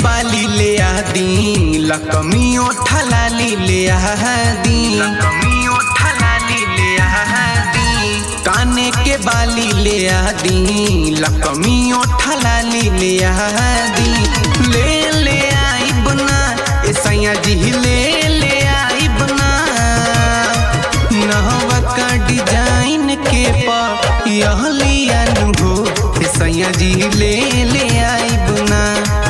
बाली ले आदी लकमियों ठलाली ले आदी लकमियों ठलाली ले आदी काने के बाली ले आदी लकमियों ठलाली ले आदी ले आई बना ऐसा जी ले आई बना नहवा का डिजाइन के पा यह लिया हो ऐसा जी ले आई बना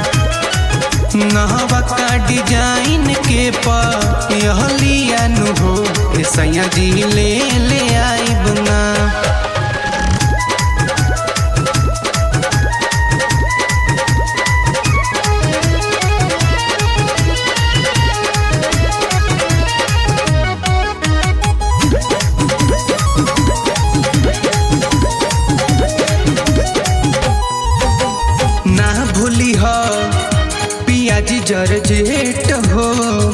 नहवा का डिजाइन के पा यह लिया हो ऐसा जी ले आई बना ना भूली हो पियाजी जरजेट हो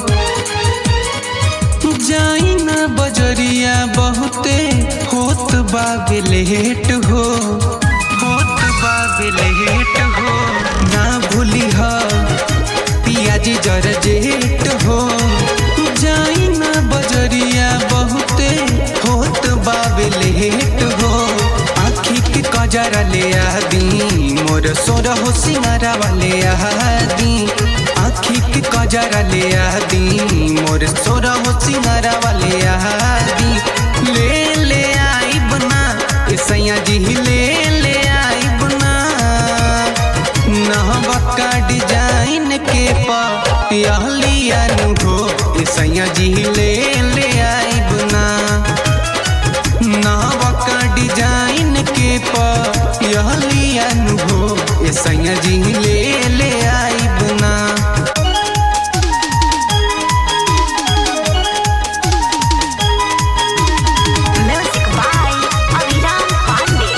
जाई ना बजरिया बहुते होत बाबे लेट हो होत बाबे लेट हो ना भूली हो पियाजी जरजेट हो जाई ना बजरिया बहुते होत बाबे लेट हो आखी के कजरा ले आदी मोर सोरा हो सिंगारा वाले आदी आखी के कजरा ले आदी मोर सोरा हो सिंगारा वाले आदी ले आई बना ऐसा जी ले आई बना नहवा का डिजाइन के पा यह लिया हो ऐसा जी ले आई बना नहवा का डिजाइन के पा यह लिया हो ऐसा जी ले आई बना Music by Abhiram Pandey.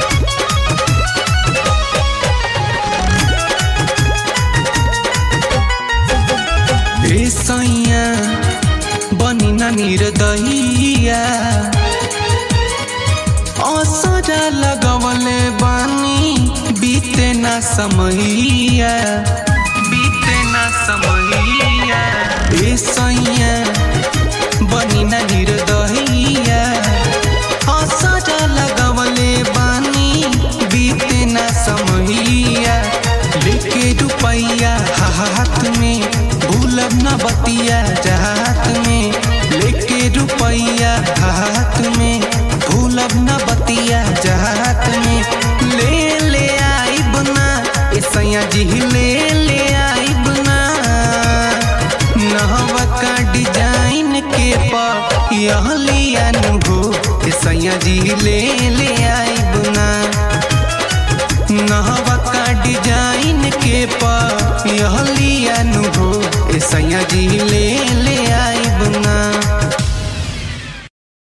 ऐसा बनी ना निर्दयिया असरा लगवले बानी बीते ना समैया बीते ना समैया ऐसा बनी ना निर्दयिया असरा लगवले बानी बीते ना समैया लेके रुपैया हाथ में भूलब न बतिया रात में लेके रुपैया हाथ में भूलब न बतिया रात में ले आई बना ऐसा जी ले आई बना नहवा का डिजाइन के पा यह लिया हो ऐसा जी ले आई बना नहवा का डिजाइन के पा यह लिया हो ऐसा जी ले